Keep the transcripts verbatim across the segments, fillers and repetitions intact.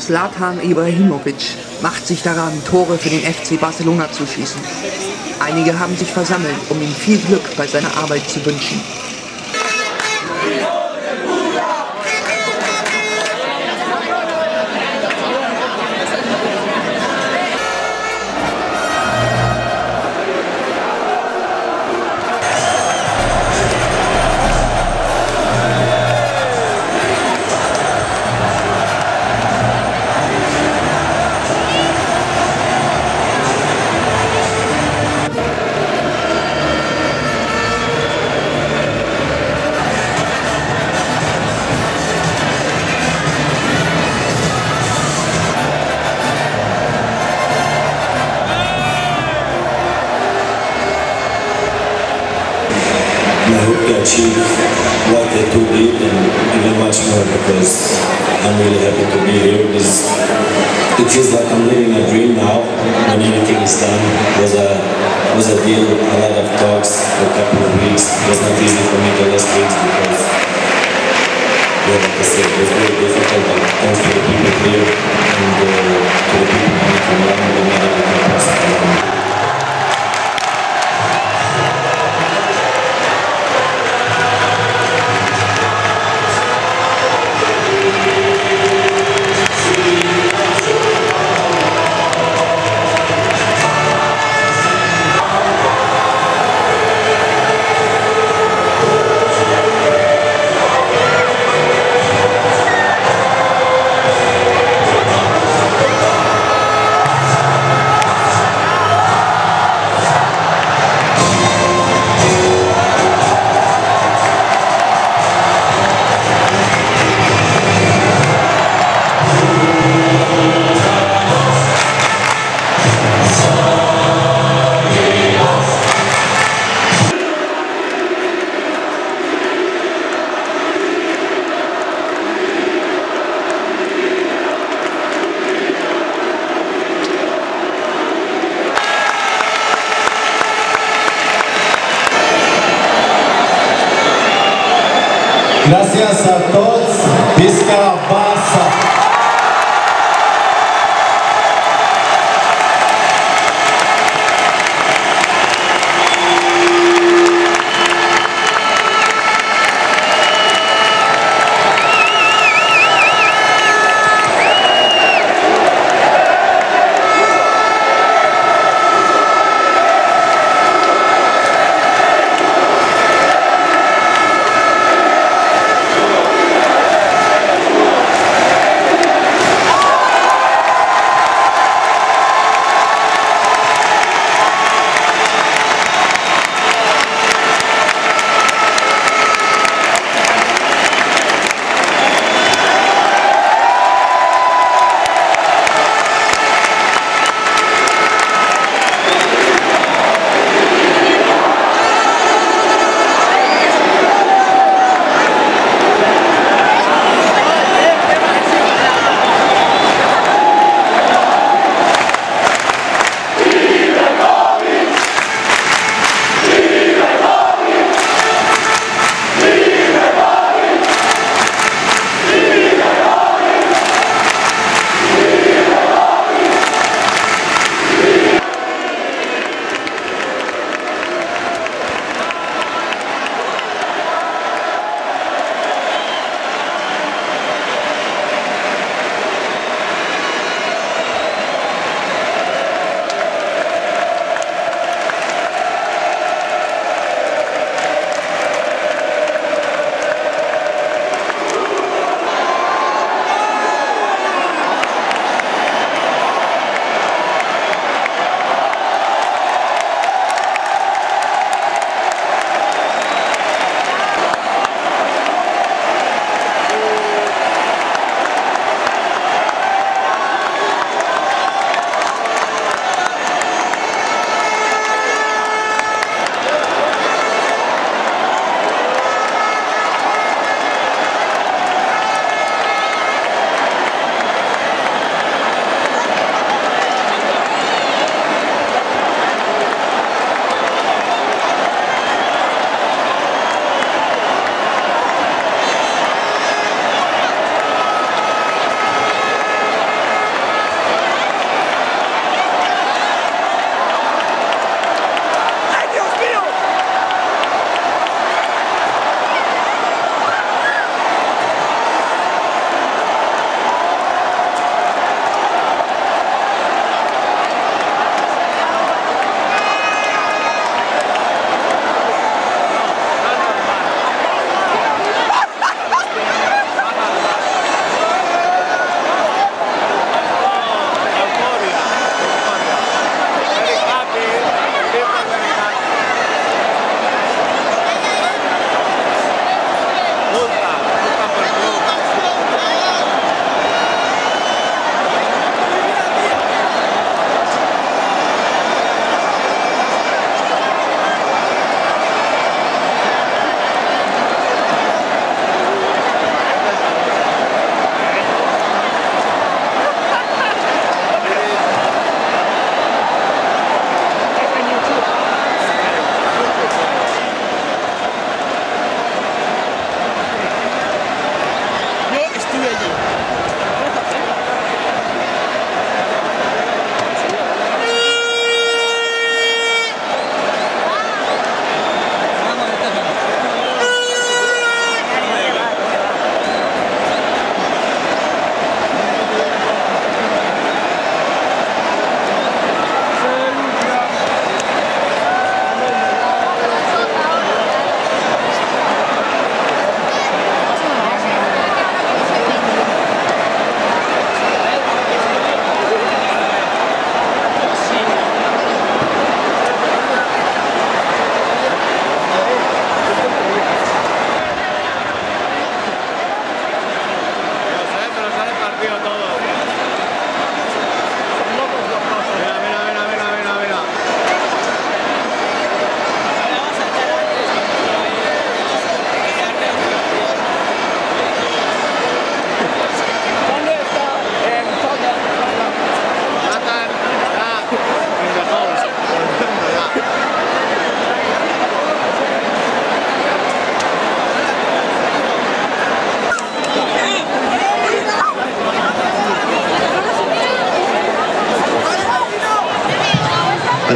Zlatan Ibrahimovic macht sich daran, Tore für den F C Barcelona zu schießen. Einige haben sich versammelt, um ihm viel Glück bei seiner Arbeit zu wünschen. I hope to achieve what they two did and even much more, because I'm really happy to be here. This, it feels like I'm living a dream now when everything is done. It was a, it was a deal, a lot of talks for a couple of weeks. It was not easy for me the last weeks because, yeah, like I said, it was very difficult, but thanks to the people here and uh, to the people coming from London, we made everything possible. Gracias a todos. Visca Barça.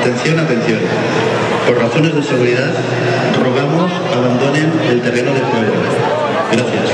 Atención, atención. Por razones de seguridad, rogamos abandonen el terreno de juego. Gracias.